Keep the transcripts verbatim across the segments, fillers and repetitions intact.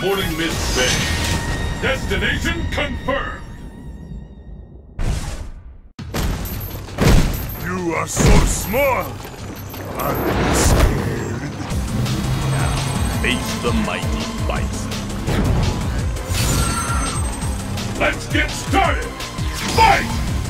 Morning Mist Bay. Destination confirmed. You are so small. I'm scared. Now, face the mighty Bison. Let's get started! Fight!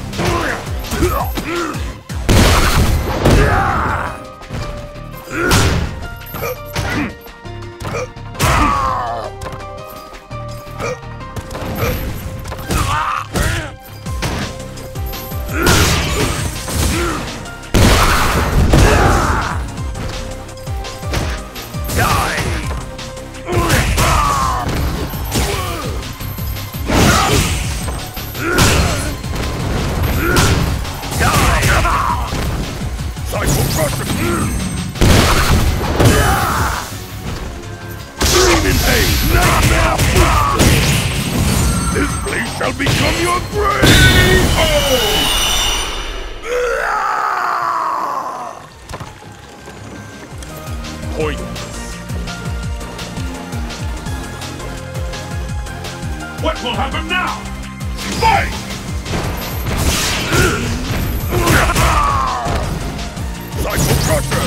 This place shall become your grave! Pointless. What will happen now? Fight! Cycle Crusher!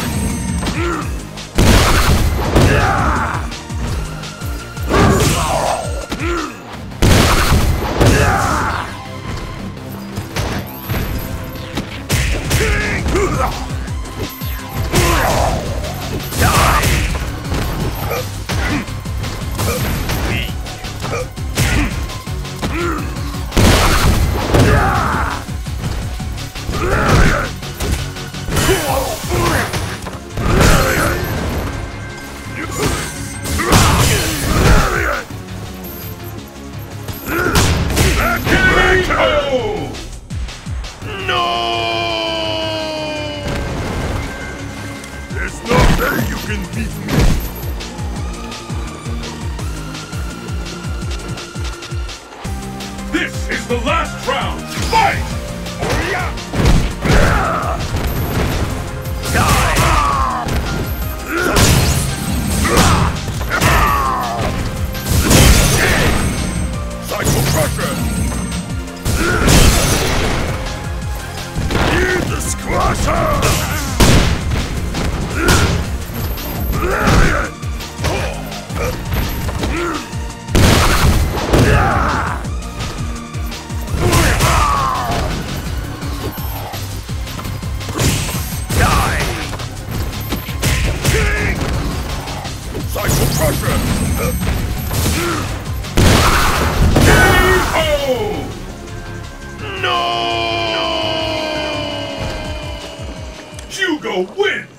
You can beat me! This is the last round! Fight! Cycle Crusher! Eat the Squasher! Cycle Crusher! No! Hugo wins!